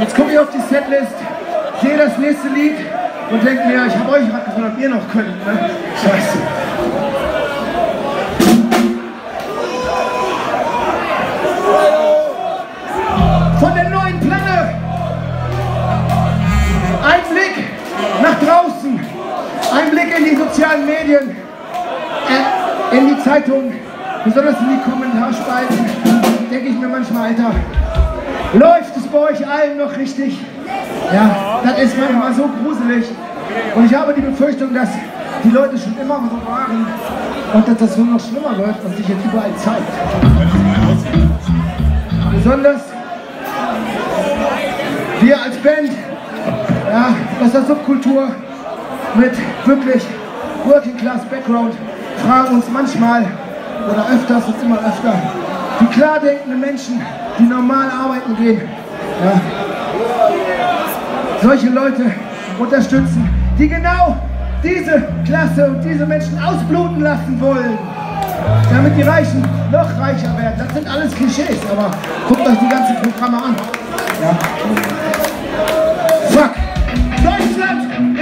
Jetzt gucke ich auf die Setlist, sehe das nächste Lied und denke mir, ich habe euch gerade gefragt, ob ihr noch könnt. Ne? Scheiße. Von der neuen Platte. Ein Blick nach draußen. Ein Blick in die sozialen Medien. In die Zeitung. Besonders in die Kommentarspalten. Denke ich mir manchmal, Alter, läuft es bei euch allen noch richtig? Ja, das ist manchmal so gruselig. Und ich habe die Befürchtung, dass die Leute schon immer so waren und dass das nur noch schlimmer wird und sich jetzt überall zeigt. Besonders wir als Band, ja, aus der Subkultur mit wirklich Working Class Background fragen uns manchmal oder öfters und immer öfter, die klar denkenden Menschen, die normal arbeiten gehen, ja, solche Leute unterstützen, die genau diese Klasse und diese Menschen ausbluten lassen wollen, damit die Reichen noch reicher werden. Das sind alles Klischees, aber guckt euch die ganzen Programme an. Ja. Fuck! Deutschland!